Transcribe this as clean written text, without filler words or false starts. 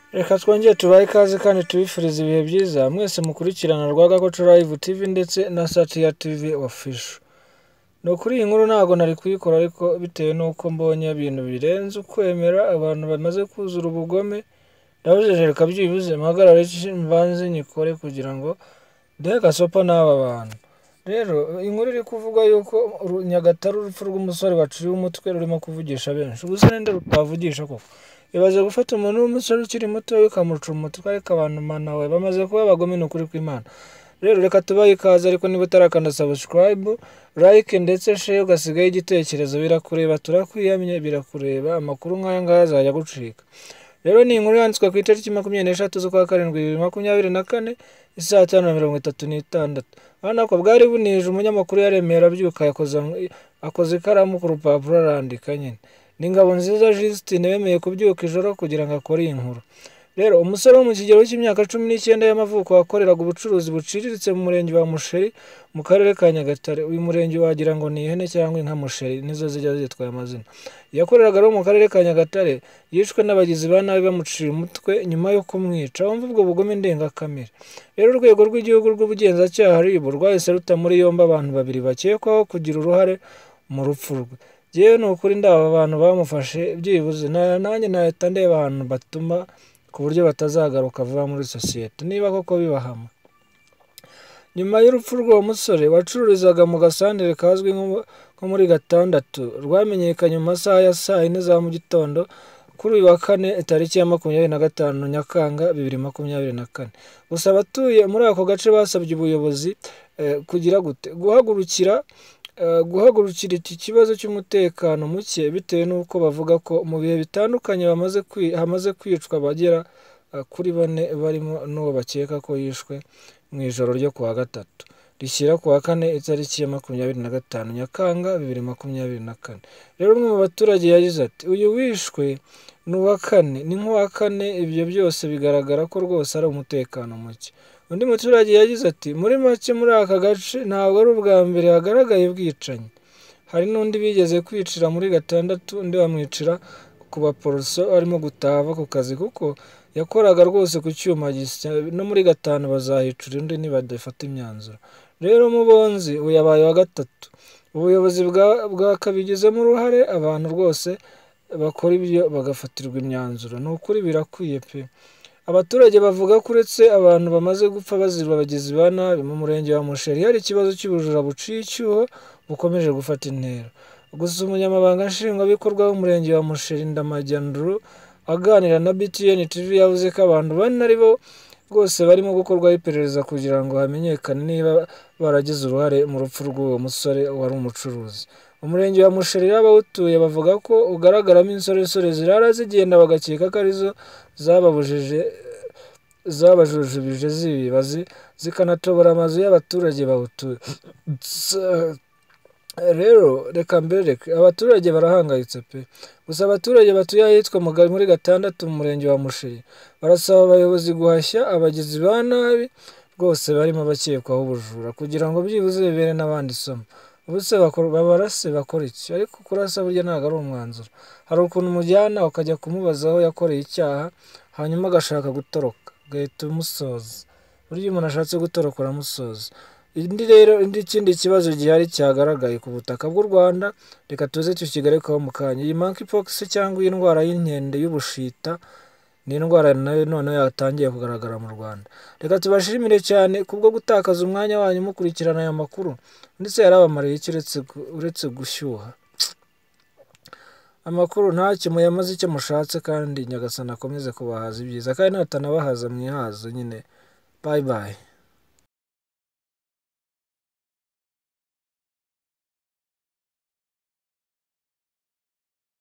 Reka twongere tubahe ikaze kandi tubifurize ibihe byiza mwese mukurikirana Rwagakoco Live TV ndetse na Satya TV Official. No kuri iyi nkuru ntago nari kuyikora ariko bitewe nuko mbonye ibintu birenze ukwemera abantu bamaze kuzura ubugome ndabujeje reka byibuze mpagarare mvanze nyikore kugira ngo ndeka sopa n'aba bantu. Rero inkuru iri kuvuga yuko Nyagatare urupfu rw'umusore waciye umutwe rurimo kuvugisha benshi. Ubuse nende rutavugisha koko? Ibaze gufata umuntu w'umusore ukiri muto ukamuca umutwe ariko abantu nawe bamaze kuba abagome n'ukuri kw'Imana. Rero reka tubahe ikaze ariko niba utarakanda subscribe, like ndetse share ugasigaye igitekerezo birakureba turakwiyamye birakureba amakuru nk'aya ngaya azajya gucika. Rero ni inkuru yanditswe ku itariki 23 z'ukwa karindwi 2024 isaa 5:36. Hano ko bwari bunije umunyamakuru yaremera byuka akoze ikaramu ku rupapuro arandika nyine. N'ingabo nziza Justine bemeye kubyuka ijoro kugira ngo akore iyi nkuru. Rero umusore wo mu kigero cy'imyaka 19 y'amavuko wakoreraga ubucuruzi buciriritse mu murenge wa Musheri mu karere ka Nyagatare. Uyu murenge wagira ngo ni ihene cyangwa inka Musheri nizo zijya zitwaye amazina. Yakoreraga mu karere ka Nyagatare yishwe n'abagizi ba nabi bamucira umutwe nyuma yo kumwica. Wumva ubwo bugome ndengakamere. Rero urwego rw'igihugu rw'ubugenzacyaha RIB rwahise ruta muri yombi abantu babiri bakekwaho kugira uruhare mu rupfu rwe. Yewe nukuri ndaba abantu bamufashe byibuze nanjye nahita ndeba abantu batuma ku buryo batazagaruka vuba muri sosiyete niba koko bibahama. Nyuma y'urupfu rw'uwo musore wacururizaga mu gasandere kazwi nko muri Gatandatu rwamenyekanye mu masaha ya saa 4 za mu gitondo kuri uyu wa kane tariki ya 25 Nyakanga 2024. Gusa abatuye muri ako gace basabye ubuyobozi kugira gute guhagurukira iki kibazo cy'umutekano muke bitewe n'uko bavuga ko mu bihe bitandukanye hamaze kwicwa bagera kuri 4 barimo n'uwo bakeka ko yishwe mu ijoro ryo kuwa gatatu rishyira kuwa kane itariki ya 25 Nyakanga 2024. Rero umwe mu baturage yagize ati uyu wishwe n'uwa kane ni nk'uwa kane, ibyo byose bigaragara ko rwose ari umutekano muke. Undi muturage yagize ati muri make muri aka gace ntabwo ari ubwa mbere hagaragaye ubwicanyi. Hari n'undi bigeze kwicira muri Gatandatu undi bamwicira ku baporoso arimo gutava ku kazi kuko yakoraga rwose ku cyuma no muri Gatanu bazahicura undi nibadafata imyanzuro. Rero mubonzi uyabaye wa gatatu. Ubuyobozi bwakabigizemo uruhare abantu rwose bakora ibyo bagafatirwa imyanzuro. Ni ukuri birakwiye pe. Abaturage bavuga ko uretse abantu bamaze gupfa bazira abagizi ba nabi mu murenge wa Musheri hari ikibazo cy'ubujura buciye icyuho bukomeje gufata intera. Gusa umunyamabanga nshingwabikorwa w'umurenge wa Musheri Ndamajyanduru aganira na BTN TV yavuze ko abantu bane ari bo rwose barimo gukorwaho iperereza kugira ngo hamenyekane niba baragize uruhare mu rupfu rw'uwo musore wari umucuruzi. Umurenge wa Musheri y'abawutuye bavuga ko ugaragaramo insoresore zirara zigenda bagakeka ko arizo zabajujubije zibibazi zikanatobora amazu y'abaturage bawutuye. Rero reka mbereke abaturage barahangayitse pe. Gusa abaturage batuye ahitwa muri Gatandatu mu murenge wa Musheri barasaba abayobozi guhashya abagizi ba nabi rwose barimo bakekwaho ubujura kugira ngo byibuze bibere n'abandi isomo. Ubuse babarase bakora iki? Ariko kurasa burya ntabwo ari umwanzuro. Hari ukuntu umujyana ukajya kumubaza aho yakoreye icyaha hanyuma agashaka gutoroka ugahita umusoza. Burya umuntu ashatse gutoroka uramusoza. Ikindi kibazo gihari cyagaragaye ku butaka bw'u Rwanda reka tuze tukigarukaho mu kanya. Iyi monkeypox cyangwa indwara y'inkende y'ubushita ni indwara nayo none yatangiye kugaragara mu Rwanda. Reka tubashimire cyane kubwo gutakaza umwanya wanyu mukurikirana aya makuru ndetse yarabamariye iki uretse gushyuha. Amakuru ntacyo muyamaze icyo mushatse kandi Nyagasani akomeze kubahaza ibyiza kandi natanabahaza mwihaza nyine. Bye bye.